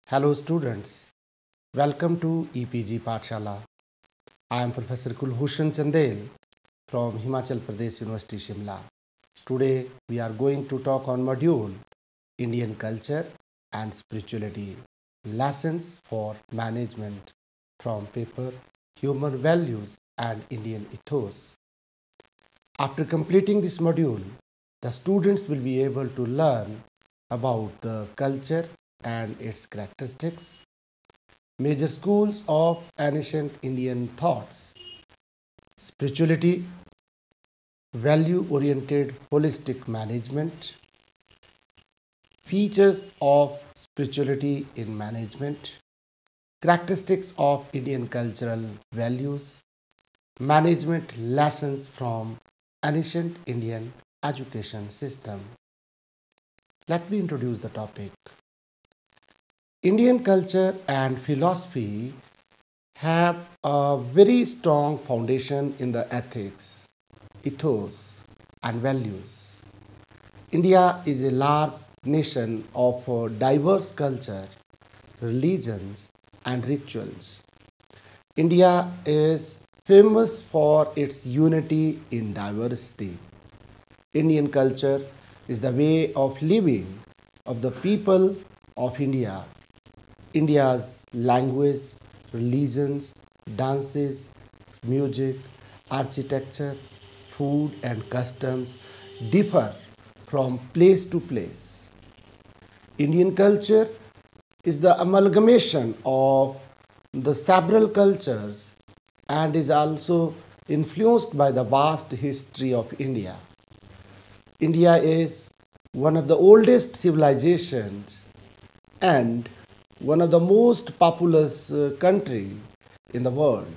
Hello students, welcome to EPG Pathshala. I am Professor Kulbhushan Chandel from Himachal Pradesh University Shimla. Today we are going to talk on module Indian Culture and Spirituality, Lessons for Management from paper Human Values and Indian Ethos. After completing this module, the students will be able to learn about the culture and its characteristics, major schools of ancient Indian thoughts, spirituality, value-oriented holistic management, features of spirituality in management, characteristics of Indian cultural values, management lessons from ancient Indian education system. Let me introduce the topic. Indian culture and philosophy have a very strong foundation in the ethics, ethos, and values. India is a large nation of diverse culture, religions, and rituals. India is famous for its unity in diversity. Indian culture is the way of living of the people of India. India's language, religions, dances, music, architecture, food, and customs differ from place to place. Indian culture is the amalgamation of the several cultures and is also influenced by the vast history of India. India is one of the oldest civilizations and one of the most populous country in the world.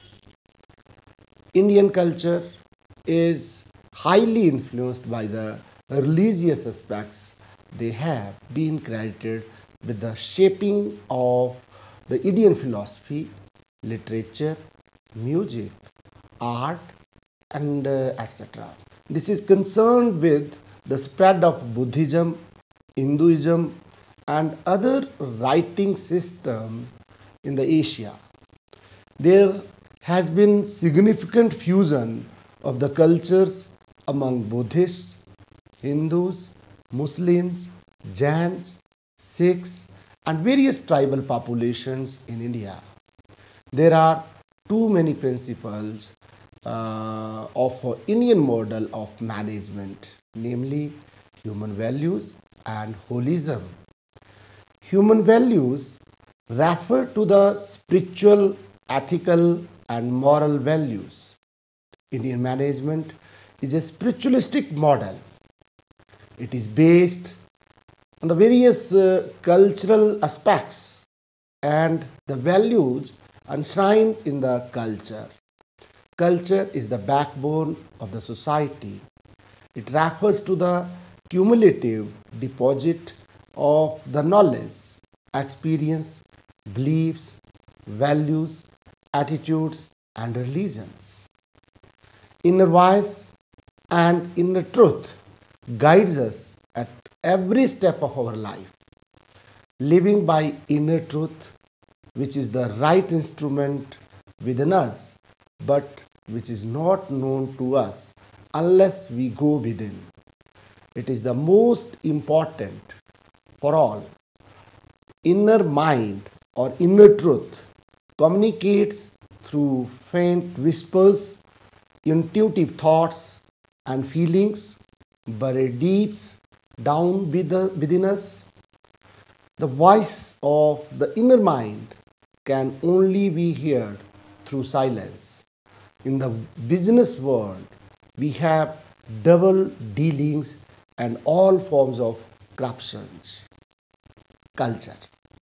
Indian culture is highly influenced by the religious aspects. They have been credited with the shaping of the Indian philosophy, literature, music, art, and etc. This is concerned with the spread of Buddhism, Hinduism, and other writing system in the Asia. There has been significant fusion of the cultures among Buddhists, Hindus, Muslims, Jains, Sikhs, and various tribal populations in India. There are too many principles of Indian model of management, namely human values and holism. Human values refer to the spiritual, ethical, and moral values. Indian management is a spiritualistic model. It is based on the various cultural aspects and the values enshrined in the culture. Culture is the backbone of the society. It refers to the cumulative deposit of the knowledge, experience, beliefs, values, attitudes, and religions. Inner voice and inner truth guides us at every step of our life. Living by inner truth, which is the right instrument within us, but which is not known to us unless we go within. It is the most important for all. Inner mind or inner truth communicates through faint whispers, intuitive thoughts, and feelings buried deep down within us. The voice of the inner mind can only be heard through silence. In the business world, we have double dealings and all forms of corruption. Culture.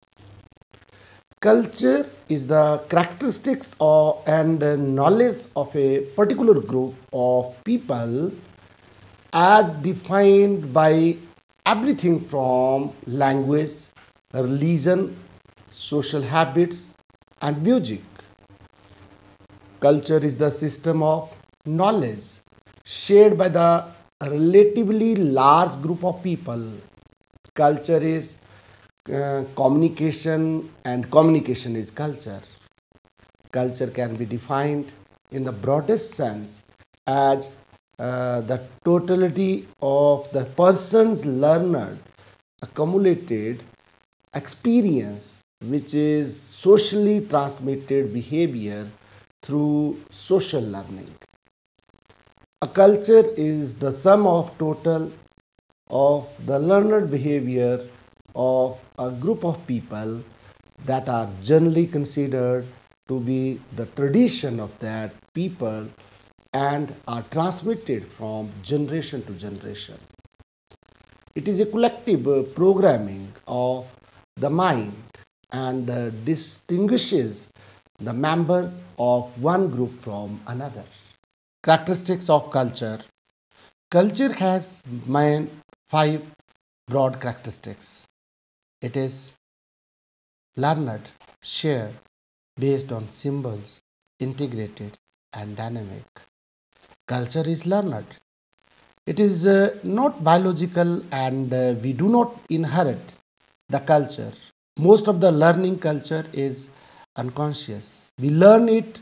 Culture is the characteristics and knowledge of a particular group of people as defined by everything from language, religion, social habits, and music. Culture is the system of knowledge shared by the relatively large group of people. Culture is communication, and communication is culture. Culture can be defined in the broadest sense as the totality of the person's learned, accumulated experience, which is socially transmitted behavior through social learning. A culture is the sum of total of the learned behavior of a group of people that are generally considered to be the tradition of that people and are transmitted from generation to generation. It is a collective programming of the mind and distinguishes the members of one group from another. Characteristics of culture. Culture has five broad characteristics. It is learned, shared, based on symbols, integrated, and dynamic. Culture is learned. It is not biological, and we do not inherit the culture. Most of the learning culture is unconscious. We learn it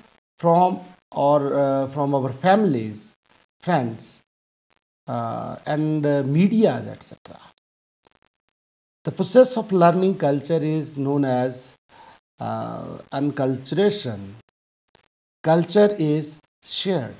from our families, friends, and media, etc. The process of learning culture is known as unculturation. Culture is shared.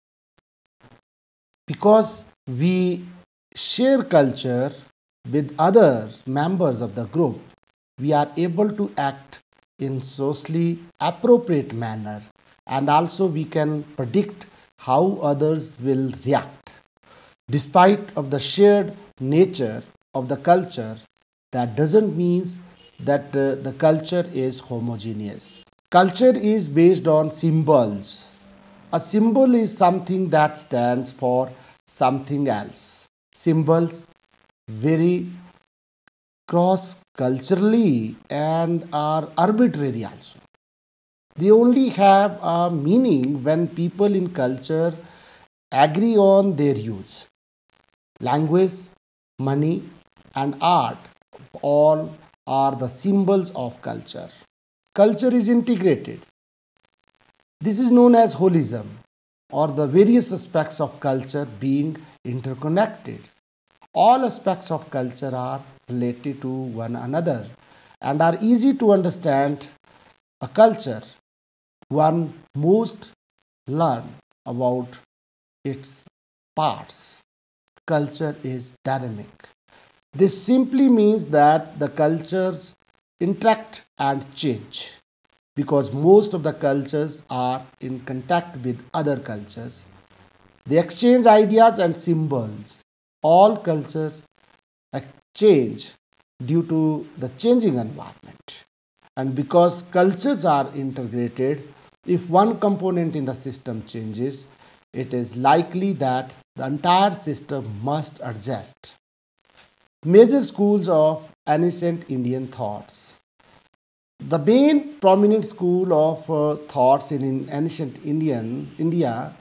Because we share culture with other members of the group, we are able to act in socially appropriate manner, and also we can predict how others will react. Despite of the shared nature of the culture, that doesn't mean that the culture is homogeneous. Culture is based on symbols. A symbol is something that stands for something else. Symbols vary cross culturally and are arbitrary also. They only have a meaning when people in culture agree on their use. Language, money, and art all are the symbols of culture. Culture is integrated. This is known as holism, or the various aspects of culture being interconnected. All aspects of culture are related to one another and are easy to understand. A culture, one must learn about its parts. Culture is dynamic. This simply means that the cultures interact and change, because most of the cultures are in contact with other cultures. They exchange ideas and symbols. All cultures change due to the changing environment. And because cultures are integrated, if one component in the system changes, it is likely that the entire system must adjust. Major schools of ancient Indian thoughts. The main prominent school of thoughts in ancient India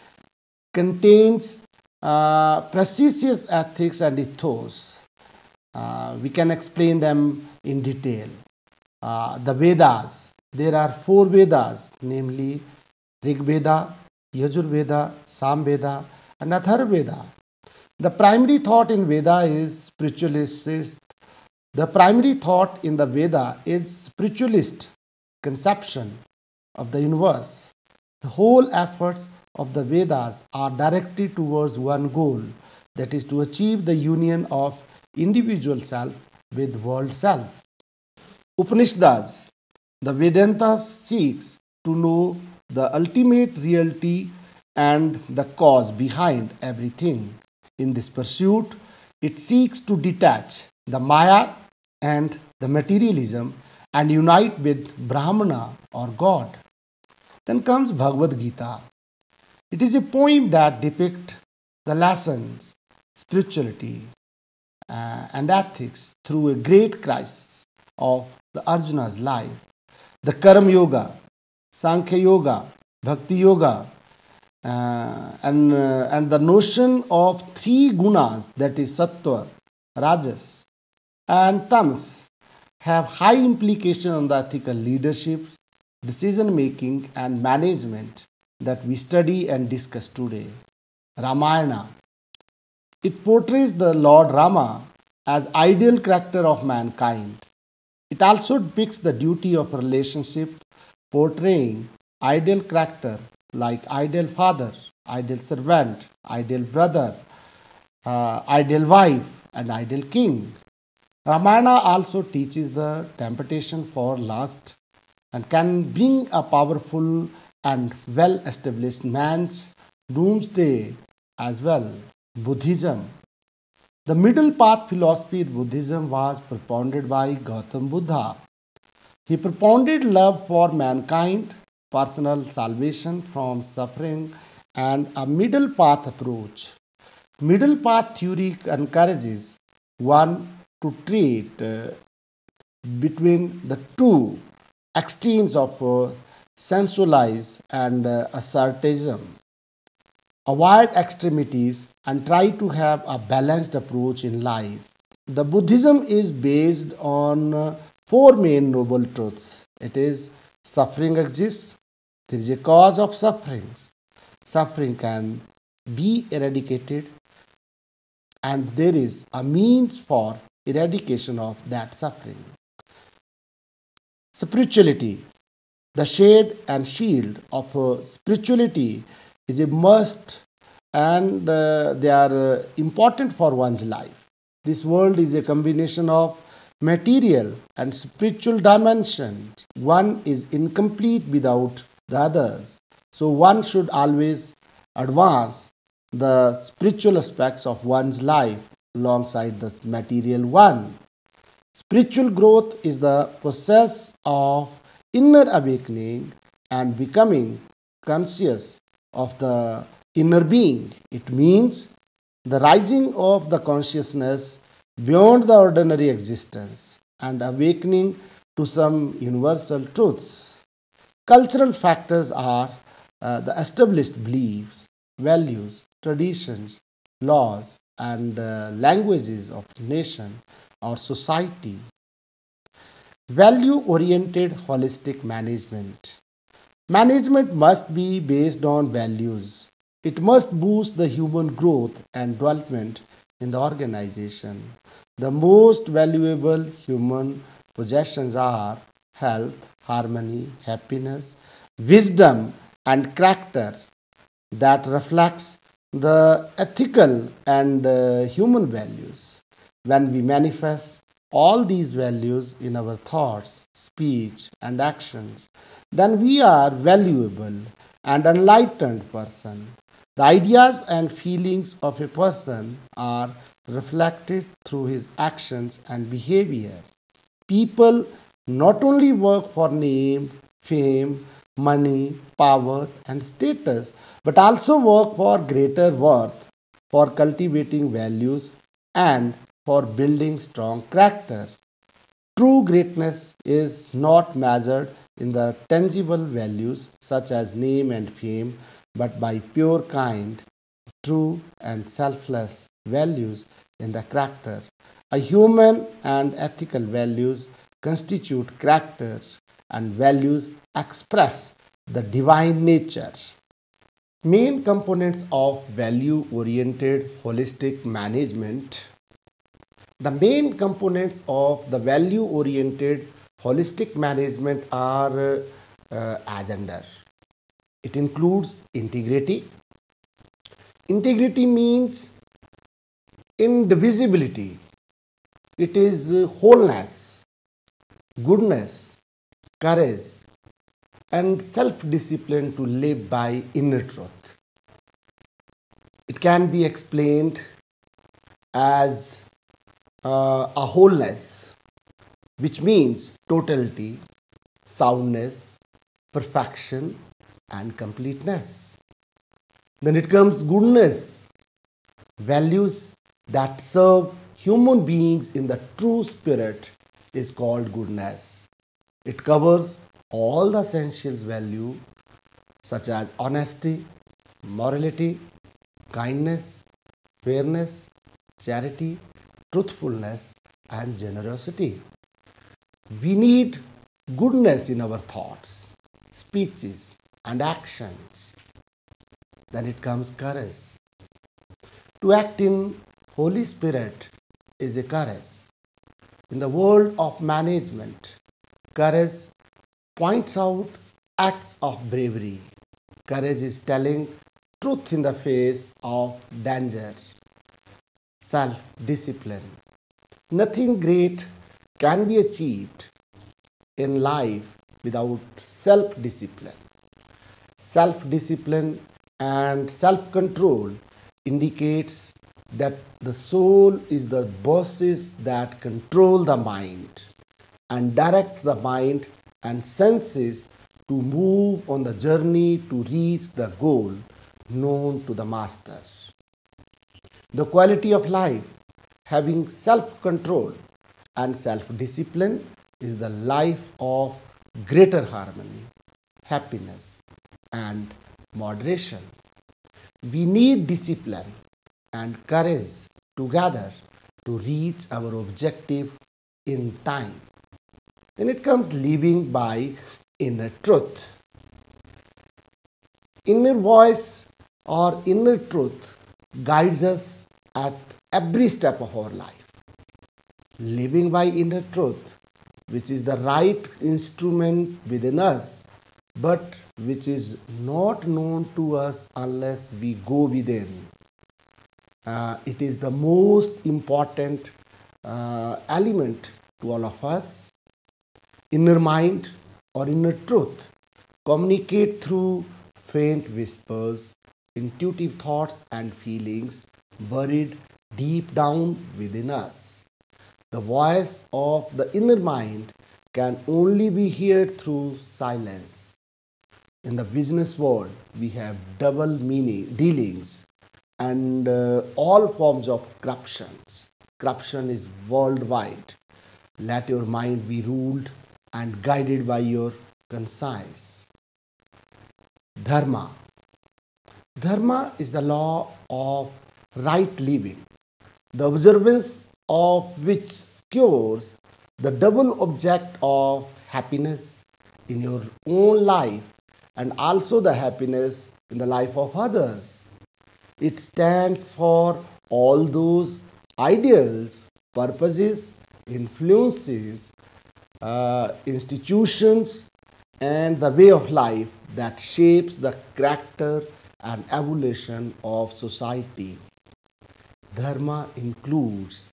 contains precise ethics and ethos. We can explain them in detail. The Vedas. There are four Vedas, namely Rig Veda, Yajur Veda, Sam Veda, and Atharva Veda. The primary thought in Veda is spiritualist. The primary thought in the Veda is spiritualist conception of the universe. The whole efforts of the Vedas are directed towards one goal, that is to achieve the union of individual self with world self. Upanishads. The Vedanta seeks to know the ultimate reality and the cause behind everything. In this pursuit, it seeks to detach the Maya and the materialism and unite with Brahmana or God. Then comes Bhagavad Gita. It is a poem that depicts the lessons, spirituality, and ethics through a great crisis of the Arjuna's life. The Karma Yoga, Sankhya Yoga, Bhakti Yoga, and the notion of three gunas, that is Sattva, Rajas, and Tamas, have high implication on the ethical leadership, decision making and management that we study and discuss today. Ramayana. It portrays the Lord Rama as ideal character of mankind. It also depicts the duty of a relationship, portraying ideal character like ideal father, ideal servant, ideal brother, ideal wife, and ideal king. Ramayana also teaches the temptation for lust and can bring a powerful and well established man's doomsday as well. Buddhism. The middle path philosophy in Buddhism was propounded by Gautam Buddha. He propounded love for mankind, personal salvation from suffering, and a middle path approach. Middle path theory encourages one to treat between the two extremes of sensualize and asceticism. Avoid extremities and try to have a balanced approach in life. The Buddhism is based on four main noble truths. It is suffering exists, there is a cause of suffering. Suffering can be eradicated, and there is a means for eradication of that suffering. Spirituality. The shade and shield of spirituality is a must, and they are important for one's life. This world is a combination of material and spiritual dimensions. One is incomplete without the others. So one should always advance the spiritual aspects of one's life alongside the material one. Spiritual growth is the process of inner awakening and becoming conscious of the inner being. It means the rising of the consciousness beyond the ordinary existence and awakening to some universal truths. Cultural factors are the established beliefs, values, traditions, laws, and languages of nation or society. Value oriented holistic management. Management must be based on values. It must boost the human growth and development in the organization. The most valuable human possessions are health, harmony, happiness, wisdom, and character that reflects the ethical and human values. When we manifest all these values in our thoughts, speech, and actions, then we are valuable and enlightened person. The ideas and feelings of a person are reflected through his actions and behavior. People not only work for name, fame, money, power, and status, but also work for greater worth, for cultivating values, and for building strong character. True greatness is not measured in the tangible values such as name and fame, but by pure kind, true and selfless values in the character. A human and ethical values constitute character, and values express the divine nature. Main components of value oriented holistic management. The main components of the value oriented holistic management are as under. It includes integrity. Integrity means indivisibility. It is wholeness, goodness, courage, and self-discipline to live by inner truth. It can be explained as a wholeness, which means totality, soundness, perfection, and completeness. Then it comes goodness, values that serve human beings in the true spirit is called goodness. It covers all the essentials value such as honesty, morality, kindness, fairness, charity, truthfulness, and generosity. We need goodness in our thoughts, speeches, and actions. Then it comes courage. To act in Holy Spirit is a courage. In the world of management, courage points out acts of bravery. Courage is telling truth in the face of danger. Self-discipline. Nothing great can be achieved in life without self-discipline. Self-discipline and self-control indicates that the soul is the bosses that control the mind and directs the mind and senses to move on the journey to reach the goal known to the masters. The quality of life, having self-control and self-discipline, is the life of greater harmony, happiness, and moderation. We need discipline and courage together to reach our objective in time. Then it comes living by inner truth. Inner voice or inner truth guides us at every step of our life. Living by inner truth, which is the right instrument within us, but which is not known to us unless we go within. It is the most important element to all of us. Inner mind or inner truth communicate through faint whispers, intuitive thoughts and feelings buried deep down within us. The voice of the inner mind can only be heard through silence. In the business world, we have double meaning dealings and all forms of corruptions. Corruption is worldwide. Let your mind be ruled and guided by your conscience. Dharma. Dharma is the law of right living, the observance of which cures the double object of happiness in your own life and also the happiness in the life of others. It stands for all those ideals, purposes, influences, institutions, and the way of life that shapes the character and evolution of society. Dharma includes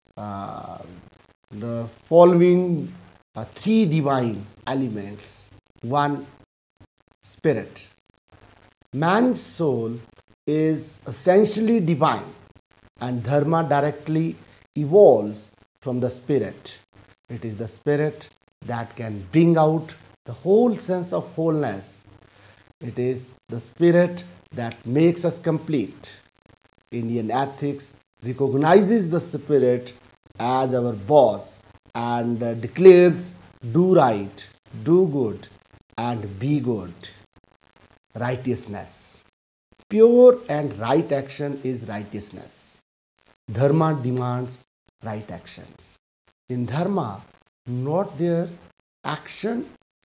the following three divine elements. One, spirit. Man's soul is essentially divine, and dharma directly evolves from the spirit. It is the spirit that can bring out the whole sense of wholeness. It is the spirit that makes us complete. Indian ethics recognizes the spirit as our boss and declares do right, do good, and be good. Righteousness. Pure and right action is righteousness. Dharma demands right actions. In dharma, not their action,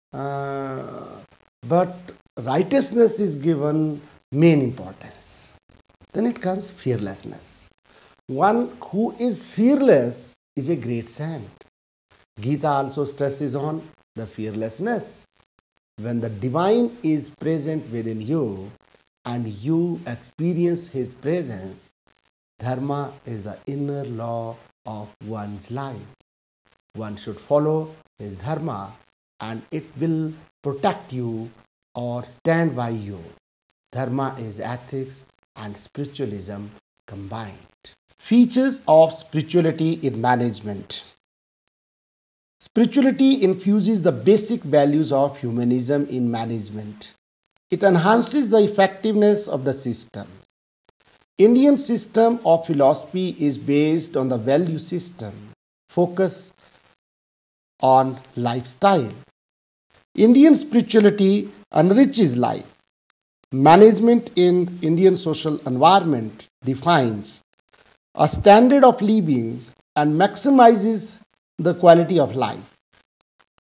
but righteousness is given main importance. Then it comes fearlessness. One who is fearless is a great saint. Gita also stresses on the fearlessness. When the divine is present within you and you experience his presence, dharma is the inner law of one's life. One should follow his dharma and it will protect you or stand by you. Dharma is ethics and spiritualism combined. Features of spirituality in management. Spirituality infuses the basic values of humanism in management. It enhances the effectiveness of the system. Indian system of philosophy is based on the value system, focus on lifestyle. Indian spirituality enriches life. Management in Indian social environment defines a standard of living and maximizes the quality of life.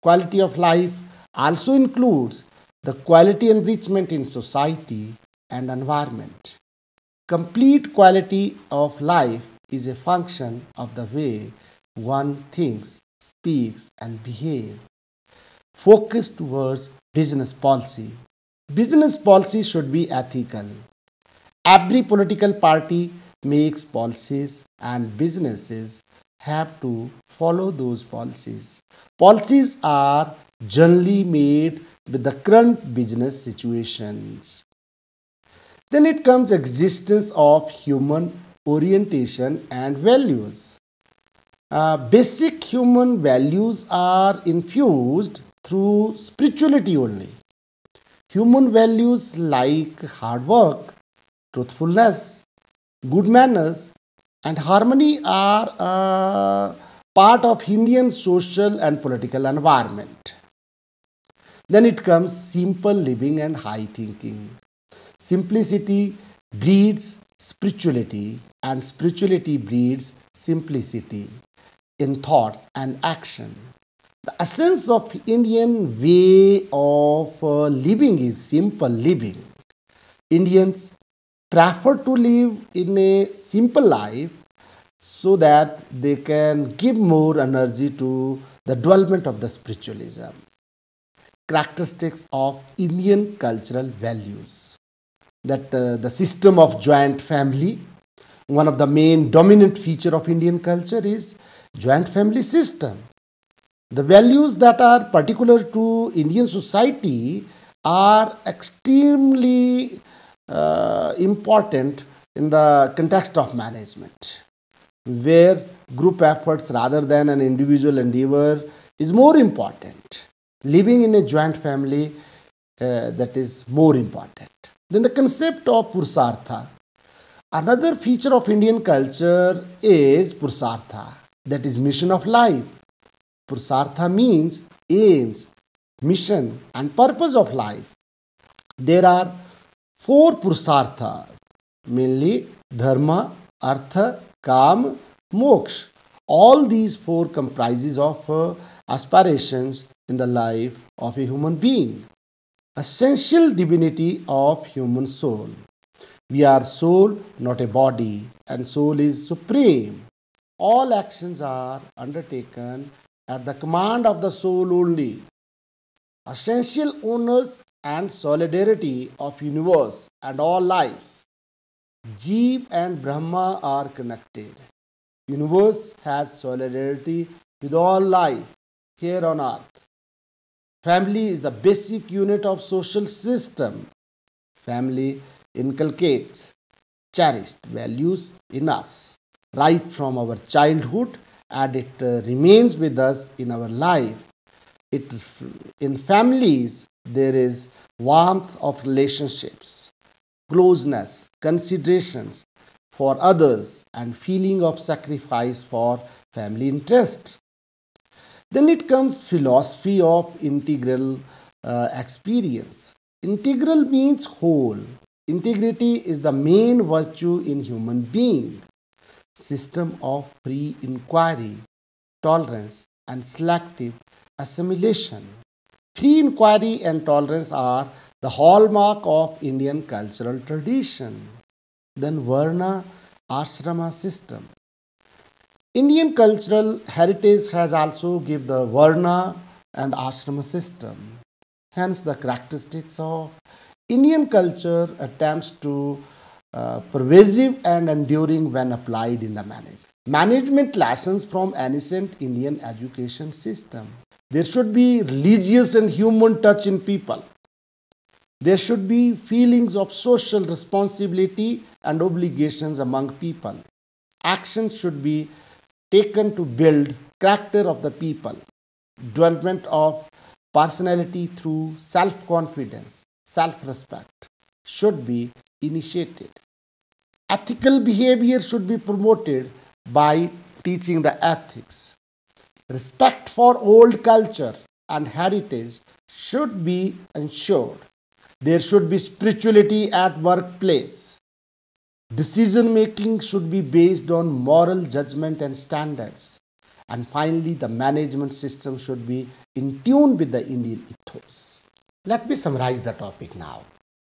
Quality of life also includes the quality enrichment in society and environment. Complete quality of life is a function of the way one thinks, speaks, and behaves. Focus towards business policy. Business policy should be ethical. Every political party makes policies and businesses have to follow those policies. Policies are generally made with the current business situations. Then it comes existence of human orientation and values. Basic human values are infused through spirituality only. Human values like hard work, truthfulness, good manners, and harmony are a part of Indian social and political environment. Then it comes simple living and high thinking. Simplicity breeds spirituality, and spirituality breeds simplicity in thoughts and action. The essence of Indian way of living is simple living. Indians prefer to live in a simple life so that they can give more energy to the development of the spiritualism. Characteristics of Indian cultural values. That the system of joint family, one of the main dominant feature of Indian culture is joint family system. The values that are particular to Indian society are extremely important in the context of management, where group efforts rather than an individual endeavor is more important. Living in a joint family, that is more important. Then the concept of Purusartha. Another feature of Indian culture is Purusartha, that is mission of life. Purusartha means aims, mission, and purpose of life. There are four Purusartha, mainly Dharma, Artha, Kam, Moksha. All these four comprises of aspirations in the life of a human being. Essential divinity of human soul. We are soul, not a body, and soul is supreme. All actions are undertaken at the command of the soul only. Essential owners and solidarity of universe and all lives. Jeev and Brahma are connected. Universe has solidarity with all life here on earth. Family is the basic unit of social system. Family inculcates cherished values in us right from our childhood, and it remains with us in our life. In families, there is warmth of relationships, closeness, considerations for others, and feeling of sacrifice for family interest. Then it comes philosophy of integral experience. Integral means whole. Integrity is the main virtue in human being. System of free inquiry, tolerance, and selective assimilation. Free inquiry and tolerance are the hallmark of Indian cultural tradition. Then Varna Ashrama system. Indian cultural heritage has also given the Varna and Ashrama system. Hence, the characteristics of Indian culture attempts to pervasive and enduring when applied in the management. Management lessons from ancient Indian education system. There should be religious and human touch in people. There should be feelings of social responsibility and obligations among people. Actions should be taken to build character of the people. Development of personality through self-confidence, self-respect should be initiated. Ethical behavior should be promoted by teaching the ethics. Respect for old culture and heritage should be ensured. There should be spirituality at workplace. Decision making should be based on moral judgment and standards. And finally, the management system should be in tune with the Indian ethos. Let me summarize the topic now.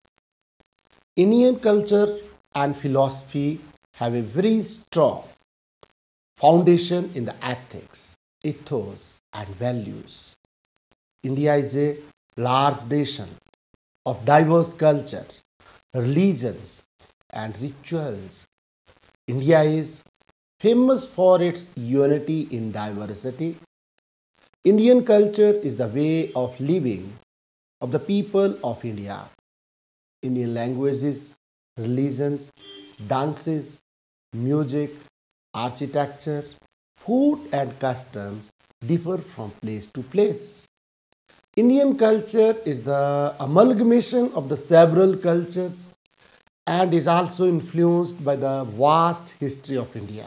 Indian culture and philosophy have a very strong foundation in the ethics, ethos, and values. India is a large nation of diverse cultures, religions, and rituals. India is famous for its unity in diversity. Indian culture is the way of living of the people of India. Indian languages, religions, dances, music, architecture, food, and customs differ from place to place. Indian culture is the amalgamation of the several cultures and is also influenced by the vast history of India.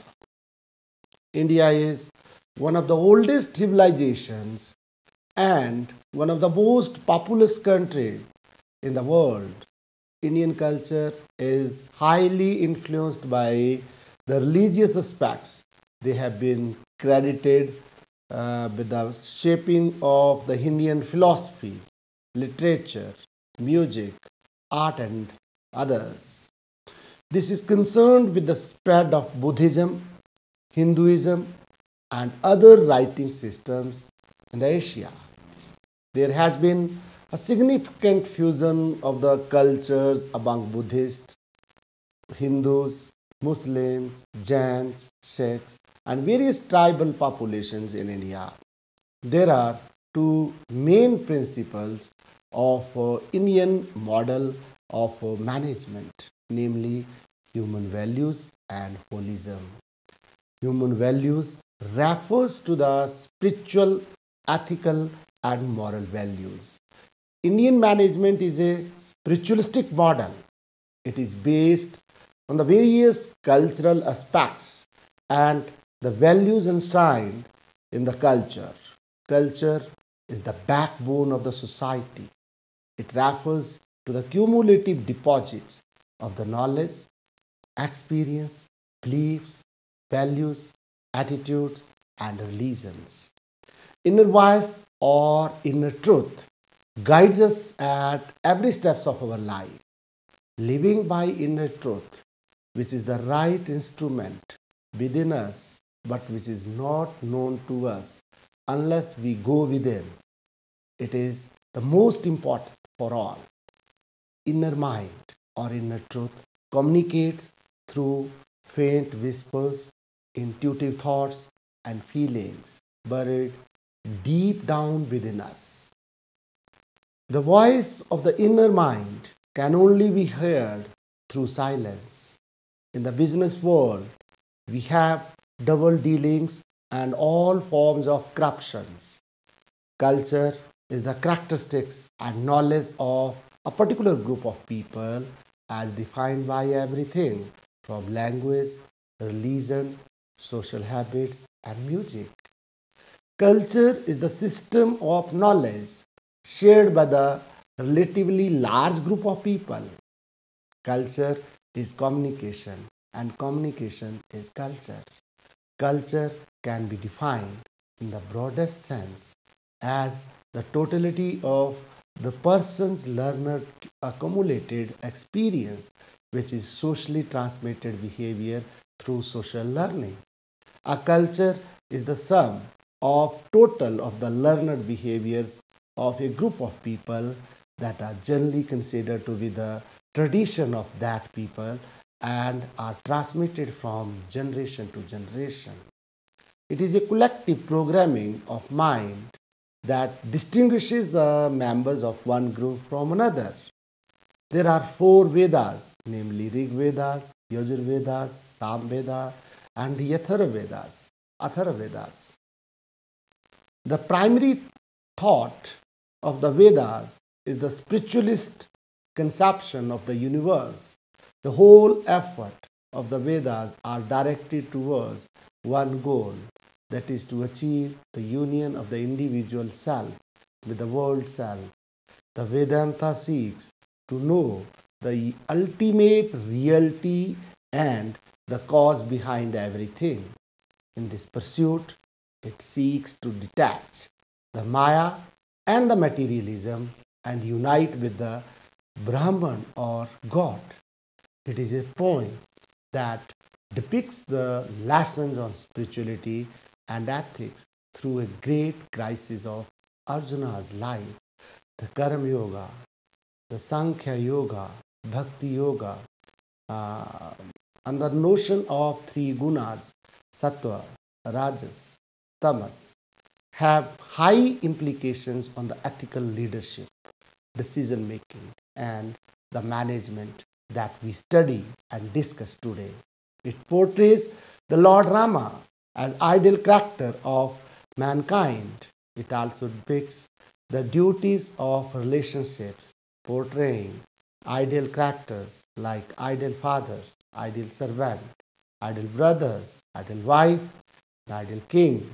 India is one of the oldest civilizations and one of the most populous countries in the world. Indian culture is highly influenced by the religious aspects. They have been credited with the shaping of the Indian philosophy, literature, music, art, and others. This is concerned with the spread of Buddhism, Hinduism, and other writing systems in Asia. There has been a significant fusion of the cultures among Buddhists, Hindus, Muslims, Jains, Sikhs, and various tribal populations in India. There are two main principles of Indian model of management, namely human values and holism. Human values refers to the spiritual, ethical, and moral values. Indian management is a spiritualistic model. It is based on the various cultural aspects and the values enshrined in the culture. Culture is the backbone of the society. It refers to the cumulative deposits of the knowledge, experience, beliefs, values, attitudes, and religions. Inner voice or inner truth guides us at every steps of our life. Living by inner truth, which is the right instrument within us, but which is not known to us unless we go within. It is the most important for all. Inner mind or inner truth communicates through faint whispers, intuitive thoughts, and feelings buried deep down within us. The voice of the inner mind can only be heard through silence. In the business world, we have double dealings and all forms of corruptions. Culture is the characteristics and knowledge of a particular group of people as defined by everything from language, religion, social habits, and music. Culture is the system of knowledge shared by the relatively large group of people. Culture is communication, and communication is culture. Culture can be defined in the broadest sense as the totality of the person's learned accumulated experience, which is socially transmitted behavior through social learning. A culture is the sum of total of the learned behaviors of a group of people that are generally considered to be the tradition of that people and are transmitted from generation to generation. It is a collective programming of mind that distinguishes the members of one group from another. There are four Vedas, namely Rig Vedas, Yajur Vedas, Sam Veda, and the Athara Vedas. The primary thought of the Vedas is the spiritualist conception of the universe. The whole effort of the Vedas are directed towards one goal, that is to achieve the union of the individual self with the world self. The Vedanta seeks to know the ultimate reality and the cause behind everything. In this pursuit, It seeks to detach the Maya and the materialism and unite with the Brahman or God. It is a poem that depicts the lessons on spirituality and ethics through a great crisis of Arjuna's life, the Karma Yoga, the Sankhya Yoga, Bhakti Yoga, uh, and the notion of three gunas, sattva, rajas, tamas, have high implications on the ethical leadership, decision making, and the management that we study and discuss today. It portrays the Lord Rama as ideal character of mankind. It also depicts the duties of relationships, portraying ideal characters like ideal father, ideal servant, ideal brothers, ideal wife, ideal king.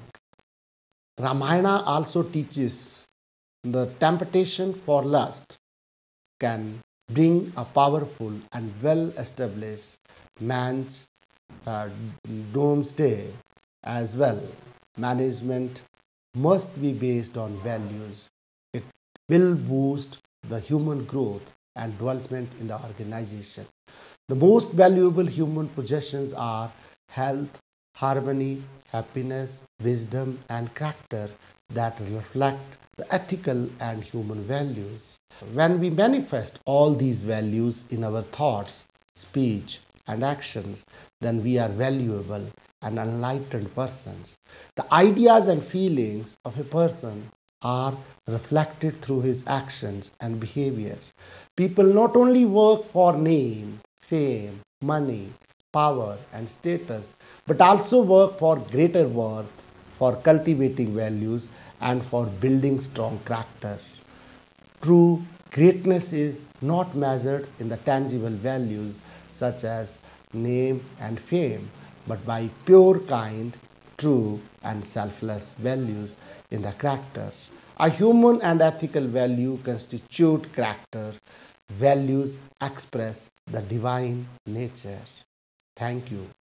Ramayana also teaches the temptation for lust can bring a powerful and well established man's uh, doomsday as well. Management must be based on values. It will boost the human growth and development in the organization. The most valuable human possessions are health, harmony, happiness, wisdom, and character that reflect the ethical and human values. When we manifest all these values in our thoughts, speech, and actions, then we are valuable and enlightened persons. The ideas and feelings of a person are reflected through his actions and behavior. People not only work for name, fame, money, power, and status, but also work for greater worth, for cultivating values, and for building strong character. True greatness is not measured in the tangible values such as name and fame, but by pure, kind, true, and selfless values in the character. A human and ethical value constitute character. Values express the divine nature. Thank you.